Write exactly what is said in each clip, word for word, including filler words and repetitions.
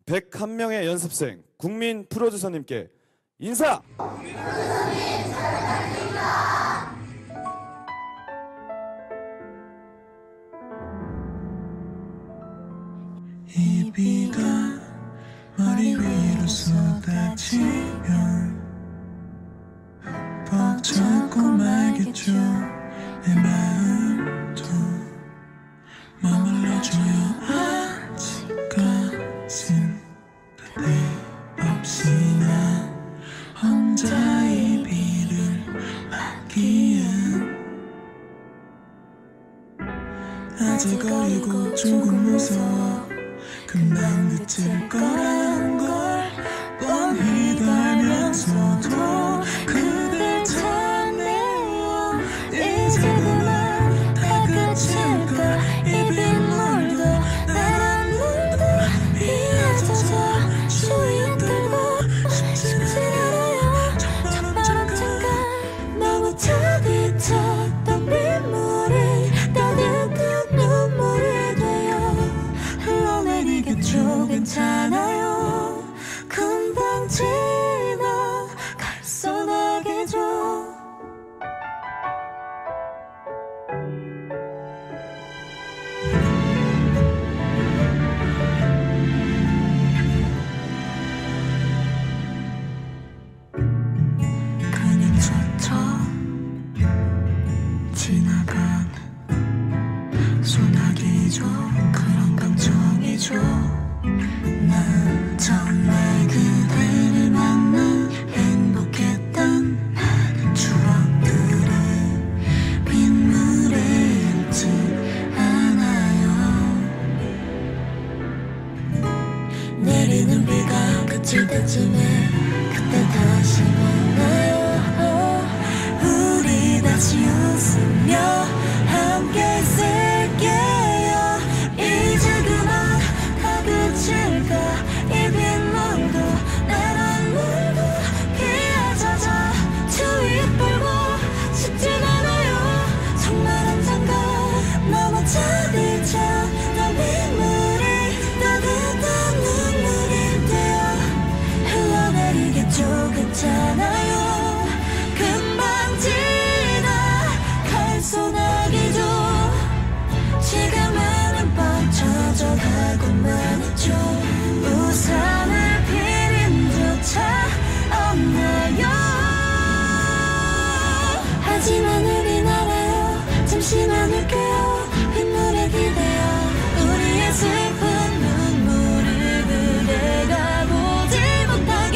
백일 명의 연습생 국민 프로듀서님께 인사! 국민 프로듀서님 사랑합니다. 이 비가 머리 위로 쏟아지면 벅차고 말겠죠. 내 마음도 머물러줘요. 아직까진 그대 없이 나 혼자 이 비를 맞기엔 아직 어리고 조금 무서워. 금방 그칠 거란 걸 뻔히 알면서도 그댈 찾네요. 이제 그만 다 그칠까. 이 빗물도 나란 물도 비에 젖어 추위에 떨고 싶진 않아요. 첫바람 잠깐 너무 차디쳤던 빗물이 따뜻한 눈물이 되어 흘러내리겠죠. 괜찮아요. 금방 지나갈 소나기죠. 그냥 스쳐 지나간 소나기죠. 그런 감정이죠. 난 정말 그대를 만나 행복했던 많은 추억들을 빗물에 잃지 않아요. 내리는 비가 그칠 때쯤에 그때 다시 만나요. 우리 다시 웃으며 함께 있을게요. 이제 그만 다 그칠까. 이 빗물도 나란 물도 비에 젖어 추위에 떨고 싶진 않아요. 정말 언젠가 너무 차디쳤던 빗물이 따뜻한 눈물이 되어 흘러내리겠죠. 괜찮아요. 금방 지나갈 소나기죠. 지금은 뻥쳐져 가고만 있죠. 우산을 필 힘조차 없나요. 하지만 우린 알아요. 잠시만 울게요. 빗물에 기대어 우리의 슬픈 눈물을 그대가 보지 못하게.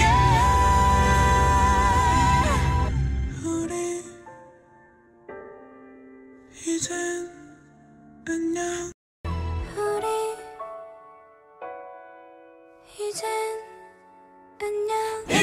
우리 이젠 안녕. 우리 이젠 안녕.